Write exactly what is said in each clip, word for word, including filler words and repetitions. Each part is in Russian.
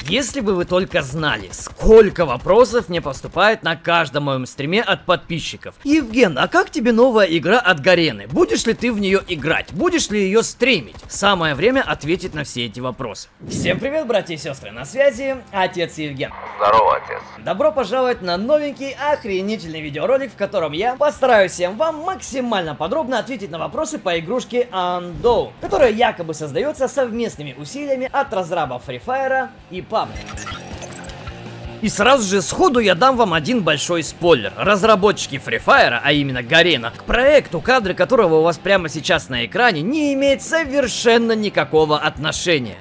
Если бы вы только знали, сколько вопросов мне поступает на каждом моем стриме от подписчиков. Евген, а как тебе новая игра от Гарены? Будешь ли ты в нее играть? Будешь ли ее стримить? Самое время ответить на все эти вопросы. Всем привет, братья и сестры, на связи отец Евген. Здорово, отец. Добро пожаловать на новенький охренительный видеоролик, в котором я постараюсь всем вам максимально подробно ответить на вопросы по игрушке Undawn, которая якобы создается совместными усилиями от разрабов Free Fire и пабг. И сразу же сходу я дам вам один большой спойлер. Разработчики Free Fire, а именно Гарена, к проекту, кадры которого у вас прямо сейчас на экране, не имеет совершенно никакого отношения.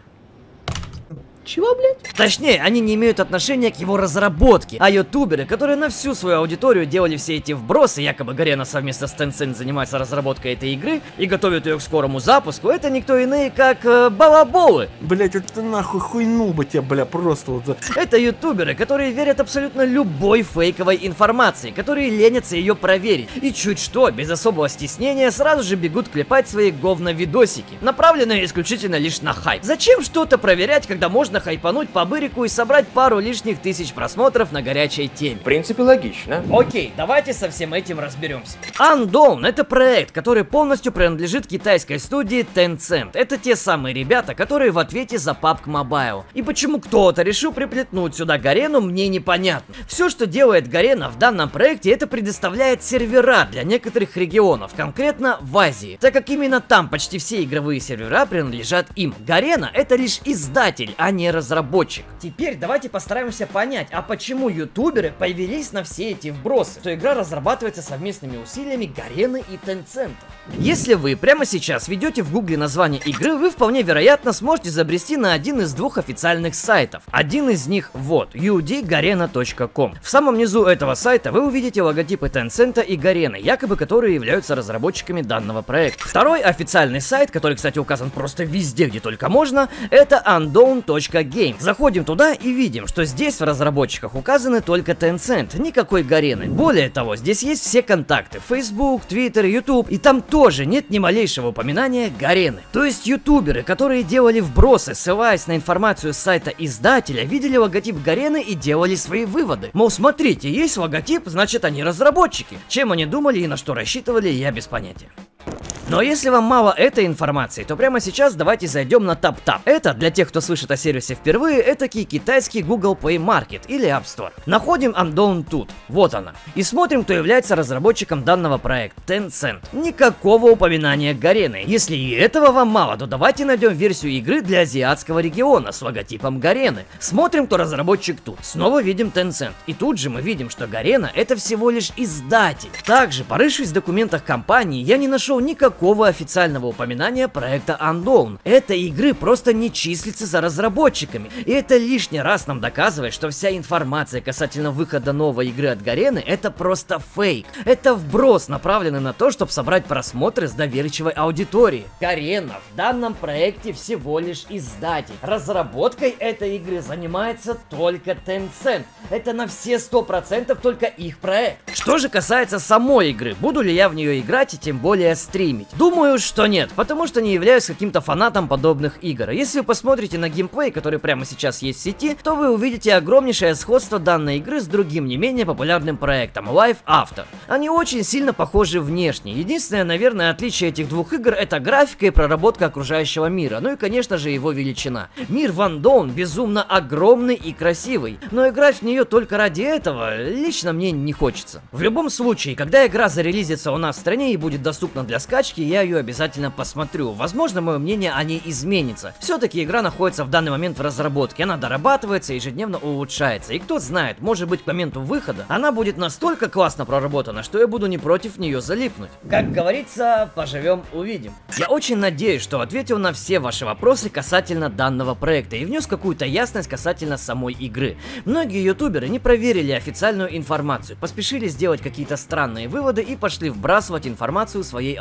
Чего, блядь? Точнее, они не имеют отношения к его разработке, а ютуберы, которые на всю свою аудиторию делали все эти вбросы, якобы Гарена совместно с Tencent занимается разработкой этой игры и готовят ее к скорому запуску, это никто иные, как э, балаболы. Блять, это нахуй хуйнул бы тебя, бля, просто вот. Это ютуберы, которые верят абсолютно любой фейковой информации, которые ленятся ее проверить, и чуть что, без особого стеснения, сразу же бегут клепать свои говно-видосики, направленные исключительно лишь на хайп. Зачем что-то проверять, когда можно хайпануть по бырику и собрать пару лишних тысяч просмотров на горячей теме? В принципе, логично. Окей, давайте со всем этим разберемся. Undawn — это проект, который полностью принадлежит китайской студии Tencent. Это те самые ребята, которые в ответе за пабг Mobile. И почему кто-то решил приплетнуть сюда Гарену, мне непонятно. Все, что делает Гарена в данном проекте, это предоставляет сервера для некоторых регионов, конкретно в Азии, так как именно там почти все игровые сервера принадлежат им. Гарена — это лишь издатель, а не разработчик. Теперь давайте постараемся понять, а почему ютуберы повелись на все эти вбросы, что игра разрабатывается совместными усилиями Гарены и Tencent. Если вы прямо сейчас введете в гугле название игры, вы вполне вероятно сможете забрести на один из двух официальных сайтов. Один из них вот, ю ди гарена точка ком. В самом низу этого сайта вы увидите логотипы Tencent и Гарены, якобы которые являются разработчиками данного проекта. Второй официальный сайт, который, кстати, указан просто везде, где только можно, это undawn точка гейм. Заходим туда и видим, что здесь в разработчиках указаны только Tencent, никакой Гарены. Более того, здесь есть все контакты: Facebook, Twitter, YouTube, и там тоже нет ни малейшего упоминания Гарены. То есть ютуберы, которые делали вбросы, ссылаясь на информацию с сайта издателя, видели логотип Гарены и делали свои выводы. Мол, смотрите, есть логотип, значит они разработчики. Чем они думали и на что рассчитывали, я без понятия. Но если вам мало этой информации, то прямо сейчас давайте зайдем на TapTap. Это, для тех, кто слышит о сервисе впервые, этакий китайский Google Play Market или App Store. Находим Undawn тут, вот она. И смотрим, кто является разработчиком данного проекта: Tencent. Никакого упоминания Гарены. Если и этого вам мало, то давайте найдем версию игры для азиатского региона с логотипом Гарены. Смотрим, кто разработчик тут. Снова видим Tencent. И тут же мы видим, что Гарена — это всего лишь издатель. Также, порывшись в документах компании, я не нашел никакого Никакого официального упоминания проекта Undawn. Этой игры просто не числится за разработчиками. И это лишний раз нам доказывает, что вся информация касательно выхода новой игры от Гарены — это просто фейк. Это вброс, направленный на то, чтобы собрать просмотры с доверчивой аудитории. Гарена в данном проекте всего лишь издатель. Разработкой этой игры занимается только Tencent. Это на все сто процентов только их проект. Что же касается самой игры, буду ли я в нее играть и тем более стримить? Думаю, что нет, потому что не являюсь каким-то фанатом подобных игр. Если вы посмотрите на геймплей, который прямо сейчас есть в сети, то вы увидите огромнейшее сходство данной игры с другим не менее популярным проектом Life After. Они очень сильно похожи внешне. Единственное, наверное, отличие этих двух игр — это графика и проработка окружающего мира, ну и, конечно же, его величина. Мир в Undawn безумно огромный и красивый, но играть в нее только ради этого лично мне не хочется. В любом случае, когда игра зарелизится у нас в стране и будет доступна для скачки, я ее обязательно посмотрю. Возможно, мое мнение о ней изменится. Все-таки игра находится в данный момент в разработке, она дорабатывается и ежедневно улучшается. И кто знает, может быть, к моменту выхода она будет настолько классно проработана, что я буду не против в нее залипнуть. Как говорится, поживем увидим. Я очень надеюсь, что ответил на все ваши вопросы касательно данного проекта и внес какую-то ясность касательно самой игры. Многие ютуберы не проверили официальную информацию, поспешили сделать какие-то странные выводы и пошли вбрасывать информацию своей аудитории.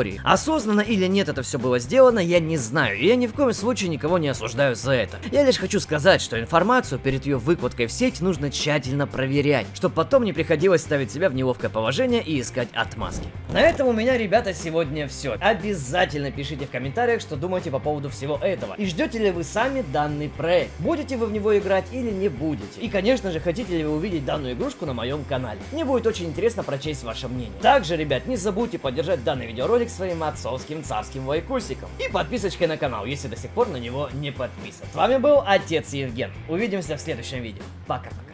истории. Осознанно или нет это все было сделано, я не знаю, и я ни в коем случае никого не осуждаю за это. Я лишь хочу сказать, что информацию перед ее выкладкой в сеть нужно тщательно проверять, чтобы потом не приходилось ставить себя в неловкое положение и искать отмазки. На этом у меня, ребята, сегодня все. Обязательно пишите в комментариях, что думаете по поводу всего этого. И ждете ли вы сами данный проект? Будете вы в него играть или не будете? И, конечно же, хотите ли вы увидеть данную игрушку на моем канале? Мне будет очень интересно прочесть ваше мнение. Также, ребят, не забудьте поддержать данный видеоролик своим отцовским царским лайкусиком и подписочкой на канал, если до сих пор на него не подписан. С вами был Отец Евген. Увидимся в следующем видео. Пока-пока.